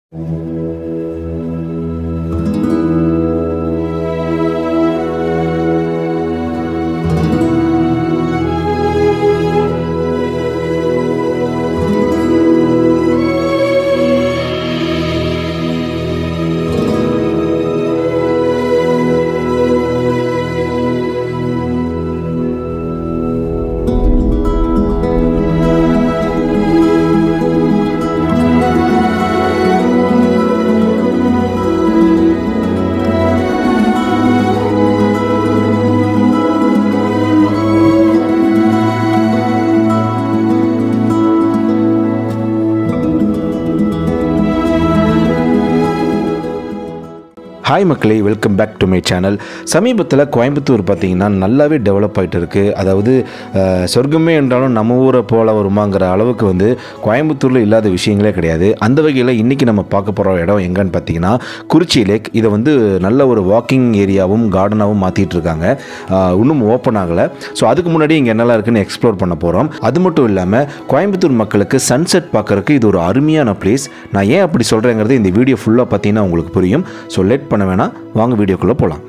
Hi மக்களே, welcome back to my channel. சமீபத்தில் கோயம்புத்தூர் பார்த்திங்கன்னா நல்லாவே டெவலப் ஆகிட்டு இருக்குது. அதாவது சொர்க்கமே என்றாலும் நம்ம ஊரை போல வருமாங்கிற அளவுக்கு வந்து கோயம்புத்தூரில் இல்லாத விஷயங்களே கிடையாது. அந்த வகையில் இன்றைக்கி நம்ம பார்க்க போகிற இடம் எங்கன்னு பார்த்தீங்கன்னா குறிச்சி லேக். இதை வந்து நல்ல ஒரு வாக்கிங் ஏரியாவும் கார்டனாகவும் மாற்றிட்டு இருக்காங்க. இன்னும் ஓப்பன் ஆகலை. ஸோ அதுக்கு முன்னாடி இங்கே என்னெல்லாம் இருக்குன்னு எக்ஸ்ப்ளோர் பண்ண போகிறோம். அது மட்டும் இல்லாமல் கோயம்புத்தூர் மக்களுக்கு சன்செட் பார்க்குறதுக்கு இது ஒரு அருமையான பிளேஸ். நான் ஏன் அப்படி சொல்கிறேங்கிறது இந்த வீடியோ ஃபுல்லாக பார்த்தீங்கன்னா உங்களுக்கு புரியும். ஸோ லெட் பண்ண வேணாம், வாங்க வீடியோக்குள்ள போலாம்.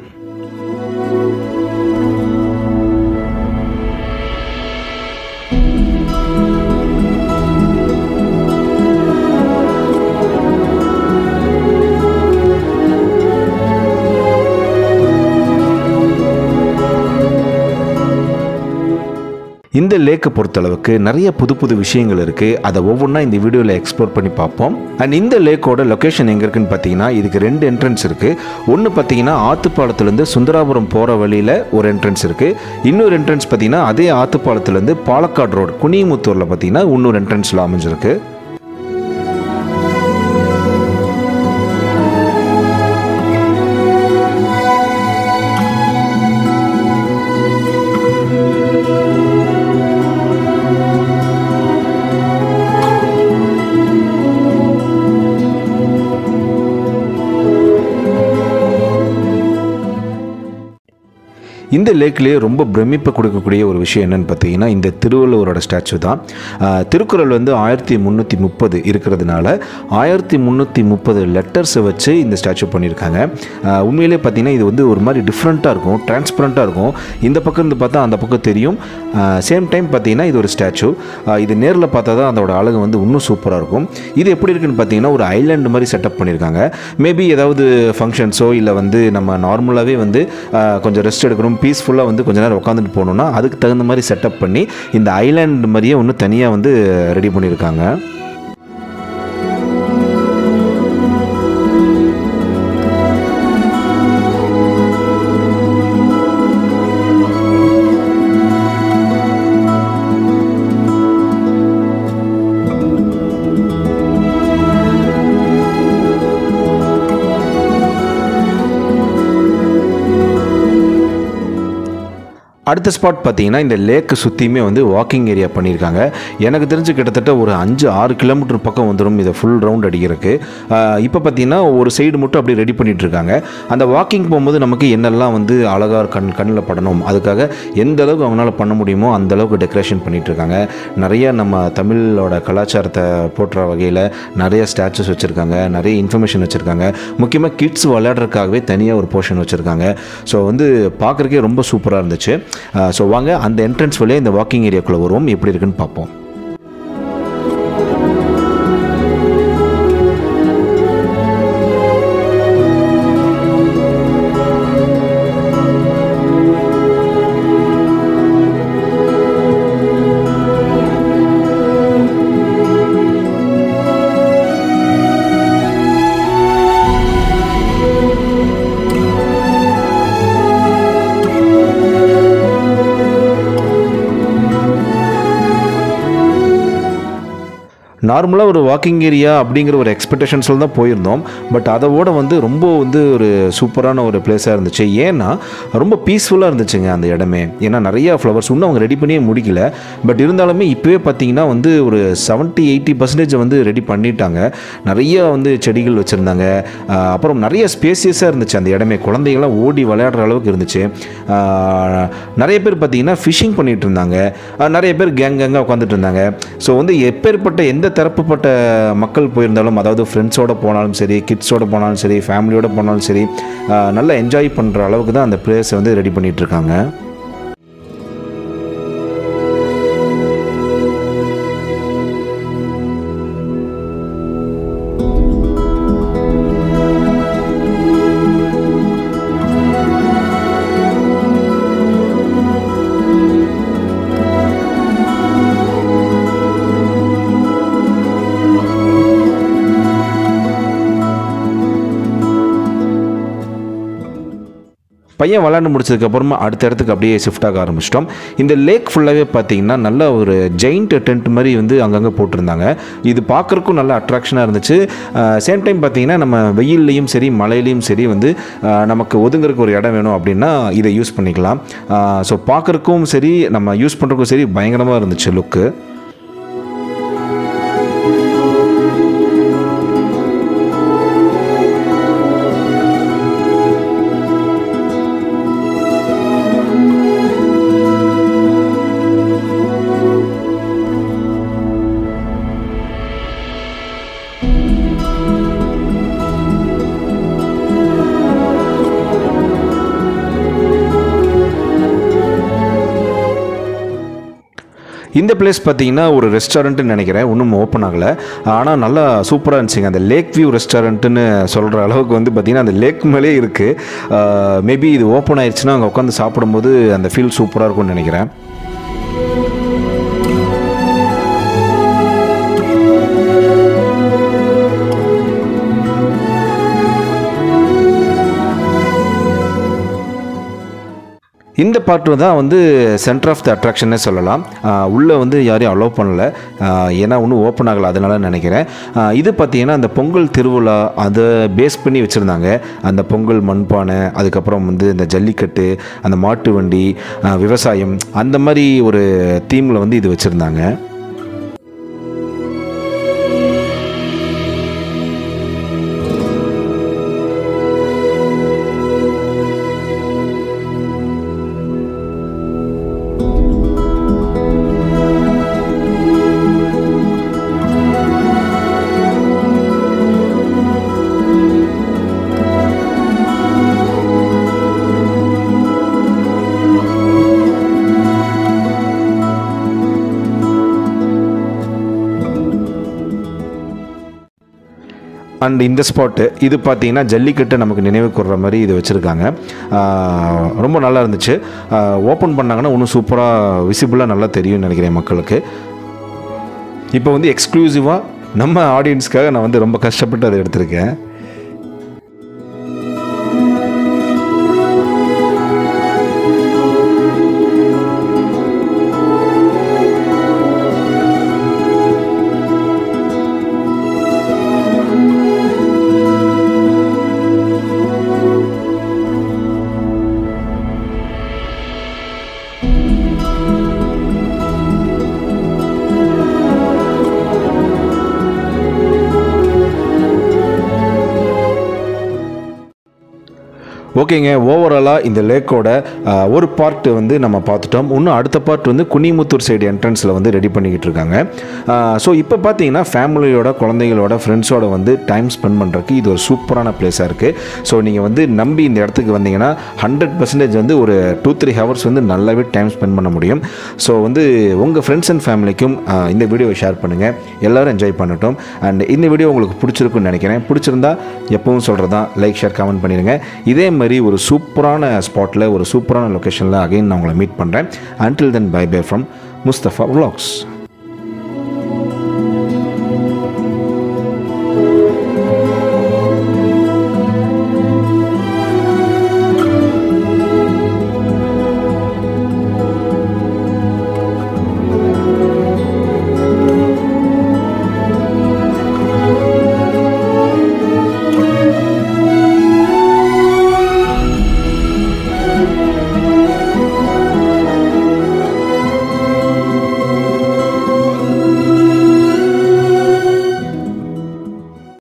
இந்த லேக்கை பொறுத்தளவுக்கு நிறைய புது புது விஷயங்கள் இருக்குது. அதை ஒவ்வொன்றா இந்த வீடியோவில் எக்ஸ்ப்ளோர் பண்ணி பார்ப்போம். அண்ட் இந்த லேக்கோட லொக்கேஷன் எங்கே இருக்குன்னு பார்த்தீங்கன்னா இதுக்கு 2 என்ட்ரன்ஸ் இருக்குது. ஒன்று பார்த்தீங்கன்னா ஆத்துப்பாலத்துலேருந்து சுந்தராபுரம் போகிற வழியில் ஒரு என்ட்ரன்ஸ் இருக்குது. இன்னொரு என்ட்ரன்ஸ் பார்த்தீங்கன்னா அதே ஆத்துப்பாலத்துலேருந்து பாலக்காடு ரோடு குனிமுத்தூரில் பார்த்தீங்கன்னா இன்னொரு என்ட்ரன்ஸில் அமைஞ்சிருக்கு. இந்த லேக்லேயே ரொம்ப பிரமிப்பை கொடுக்கக்கூடிய ஒரு விஷயம் என்னென்னு பார்த்தீங்கன்னா இந்த திருவள்ளுவரோட ஸ்டாச்சு தான். திருக்குறள் வந்து 1330 இருக்கிறதுனால 1330 லெட்டர்ஸை வச்சு இந்த ஸ்டாச்சு பண்ணியிருக்காங்க. உண்மையிலே பார்த்தீங்கன்னா இது வந்து ஒரு மாதிரி டிஃப்ரெண்ட்டாக இருக்கும், டிரான்ஸ்பரண்ட்டாக இருக்கும். இந்த பக்கம் இருந்து பார்த்தா அந்த பக்கம் தெரியும். சேம் டைம் பார்த்தீங்கன்னா இது ஒரு ஸ்டாச்சு. இது நேரில் பார்த்தா தான் அதோட அழகு வந்து இன்னும் சூப்பராக இருக்கும். இது எப்படி இருக்குன்னு பார்த்தீங்கன்னா ஒரு ஐலாண்டு மாதிரி செட்டப் பண்ணியிருக்காங்க. மேபி ஏதாவது ஃபங்க்ஷன்ஸோ இல்லை வந்து நம்ம நார்மலாகவே வந்து கொஞ்சம் ரெஸ்ட் எடுக்கணும், பீஸ்ஃபுல்லாக வந்து கொஞ்ச நேரம் உட்காந்துட்டு போகணுன்னா அதுக்கு தகுந்த மாதிரி செட்டப் பண்ணி இந்த ஐலாண்ட் மாதிரியே ஒன்று தனியாக வந்து ரெடி பண்ணியிருக்காங்க. அடுத்த ஸ்பாட் பார்த்தீங்கன்னா இந்த லேக்கு சுற்றியுமே வந்து வாக்கிங் ஏரியா பண்ணியிருக்காங்க. எனக்கு தெரிஞ்சு கிட்டத்தட்ட ஒரு 5-6 கிலோமீட்டர் பக்கம் வந்துடும் இதை ஃபுல் ரவுண்ட் அடிக்கிறதுக்கு. இப்போ பார்த்தீங்கன்னா ஒரு சைடு மட்டும் அப்படி ரெடி பண்ணிகிட்டு இருக்காங்க. அந்த வாக்கிங் போகும்போது நமக்கு என்னெல்லாம் வந்து அழகாக கண்ணில் படணும், அதுக்காக எந்த அளவுக்கு அவங்களால பண்ண முடியுமோ அந்த அளவுக்கு டெக்கரேஷன் பண்ணிகிட்டு இருக்காங்க. நிறைய நம்ம தமிழோட கலாச்சாரத்தை போற்ற வகையில் நிறைய ஸ்டாச்சுஸ் வச்சுருக்காங்க, நிறைய இன்ஃபர்மேஷன் வச்சுருக்காங்க. முக்கியமாக கிட்ஸ் விளையாடுறதுக்காகவே தனியாக ஒரு போர்ஷன் வச்சுருக்காங்க. ஸோ வந்து பார்க்குறக்கே ரொம்ப சூப்பராக இருந்துச்சு. ஸோ வாங்க அந்த என்ட்ரன்ஸ் வழியாக இந்த வாக்கிங் ஏரியாக்குள்ளே வருவோம், எப்படி இருக்குன்னு பார்ப்போம். நார்மலாக ஒரு வாக்கிங் ஏரியா அப்படிங்கிற ஒரு எக்ஸ்பெக்டேஷன்ஸில் தான் போயிருந்தோம். பட் அதோட வந்து ரொம்ப வந்து ஒரு சூப்பரான ஒரு பிளேஸாக இருந்துச்சு. ஏன்னா ரொம்ப பீஸ்ஃபுல்லாக இருந்துச்சுங்க அந்த இடமே. ஏன்னா நிறையா ஃப்ளவர்ஸ் இன்னும் அவங்க ரெடி பண்ணியே முடிக்கல. பட் இருந்தாலுமே இப்போவே பார்த்தீங்கன்னா வந்து ஒரு 70-80% வந்து ரெடி பண்ணிட்டாங்க. நிறைய வந்து செடிகள் வச்சுருந்தாங்க. அப்புறம் நிறைய ஸ்பேசியஸாக இருந்துச்சு அந்த இடமே. குழந்தைகள்லாம் ஓடி விளையாடுற அளவுக்கு இருந்துச்சு. நிறைய பேர் பார்த்தீங்கன்னா ஃபிஷிங் பண்ணிகிட்டு இருந்தாங்க. நிறைய பேர் கேங்காக உட்காந்துட்டு இருந்தாங்க. ஸோ வந்து எப்பேற்பட்ட எந்த தரப்புப்பட்ட மக்கள் போயிருந்தாலும், அதாவது ஃப்ரெண்ட்ஸோடு போனாலும் சரி, கிட்ஸோடு போனாலும் சரி, ஃபேமிலியோடு போனாலும் சரி, நல்லா என்ஜாய் பண்ணுற அளவுக்கு தான் அந்த பிளேஸை வந்து ரெடி பண்ணிகிட்ருக்காங்க. பையன் விளாண்டு முடிச்சதுக்கப்புறமா அடுத்த இடத்துக்கு அப்படியே ஷிஃப்ட் ஆக ஆரம்பிச்சிட்டோம். இந்த லேக் ஃபுல்லாகவே பார்த்தீங்கன்னா நல்ல ஒரு ஜெயிண்ட் டென்ட் மாதிரி வந்து அங்கங்கே போட்டிருந்தாங்க. இது பார்க்குறக்கும் நல்ல அட்ராக்ஷனாக இருந்துச்சு. சேம் டைம் பார்த்தீங்கன்னா நம்ம வெயில்லையும் சரி மழையிலையும் சரி வந்து நமக்கு ஒதுங்கிறதுக்கு ஒரு இடம் வேணும் அப்படின்னா இதை யூஸ் பண்ணிக்கலாம். ஸோ பார்க்குறக்கும் சரி நம்ம யூஸ் பண்ணுறதுக்கும் சரி பயங்கரமாக இருந்துச்சு லுக்கு. இந்த பிளேஸ் பார்த்தீங்கன்னா ஒரு ரெஸ்டாரண்ட்டுன்னு நினைக்கிறேன், இன்னும் ஓப்பன் ஆகலை. ஆனால் நல்லா சூப்பராக இருந்துச்சுங்க. அந்த லேக் வியூ ரெஸ்டாரண்ட்டுன்னு சொல்கிற அளவுக்கு வந்து பார்த்திங்கன்னா அந்த லேக் மேலே இருக்குது. மேபி இது ஓப்பன் ஆயிடுச்சுன்னா அங்கே உட்காந்து சாப்பிடும்போது அந்த ஃபீல் சூப்பராக இருக்கும்னு நினைக்கிறேன். இந்த பார்ட்டு தான் வந்து சென்டர் ஆஃப் த அட்ராக்ஷன்னே சொல்லலாம். உள்ளே வந்து யாரையும் அலோவ் பண்ணலை, ஏன்னா ஒன்றும் ஓப்பன் ஆகலை, அதனால நினைக்கிறேன். இது பார்த்திங்கன்னா அந்த பொங்கல் திருவிழா அதை பேஸ் பண்ணி வச்சுருந்தாங்க. அந்த பொங்கல் மண்பானை, அதுக்கப்புறம் வந்து இந்த ஜல்லிக்கட்டு, அந்த மாட்டு வண்டி, விவசாயம், அந்த மாதிரி ஒரு தீமில் வந்து இது வச்சுருந்தாங்க. அண்ட் இந்த ஸ்பாட்டு இது பார்த்தீங்கன்னா ஜல்லிக்கட்டை நமக்கு நினைவு கூர்ற மாதிரி இது வச்சுருக்காங்க. ரொம்ப நல்லா இருந்துச்சு. ஓப்பன் பண்ணாங்கன்னா இன்னும் சூப்பராக விசிபிளாக நல்லா தெரியும்னு நினைக்கிறேன் மக்களுக்கு. இப்போ வந்து எக்ஸ்க்ளூசிவாக நம்ம ஆடியன்ஸ்க்காக நான் வந்து ரொம்ப கஷ்டப்பட்டு அதை எடுத்திருக்கேன். ஓகேங்க, ஓவராலாக இந்த லேக்கோட ஒரு பார்ட்டு வந்து நம்ம பார்த்துட்டோம். இன்னும் அடுத்த பார்ட் வந்து குனிமுத்தூர் சைடு என்ட்ரன்ஸில் வந்து ரெடி பண்ணிக்கிட்டு இருக்காங்க. ஸோ இப்போ பார்த்தீங்கன்னா ஃபேமிலியோட, குழந்தைகளோட, ஃப்ரெண்ட்ஸோட வந்து டைம் ஸ்பெண்ட் பண்ணுறதுக்கு இது ஒரு சூப்பரான பிளேஸாக இருக்குது. ஸோ நீங்கள் வந்து நம்பி இந்த இடத்துக்கு வந்தீங்கன்னா 100% வந்து ஒரு 2-3 ஹவர்ஸ் வந்து நல்லாவே டைம் ஸ்பெண்ட் பண்ண முடியும். ஸோ வந்து உங்கள் ஃப்ரெண்ட்ஸ் அண்ட் ஃபேமிலிக்கும் இந்த வீடியோவை ஷேர் பண்ணுங்கள், எல்லோரும் என்ஜாய் பண்ணட்டும். அண்ட் இந்த வீடியோ உங்களுக்கு பிடிச்சிருக்குன்னு நினைக்கிறேன். பிடிச்சிருந்தா எப்பவும் சொல்கிறதா லைக், ஷேர், கமெண்ட் பண்ணிடுங்க. இதே மாதிரி ஒரு சூப்பரான ஸ்பாட்டில், ஒரு சூப்பரான லொக்கேஷனில் அகைன் நான் உங்களை மீட் பண்ணுறேன். Until then, bye bye from Mustafa Vlogs.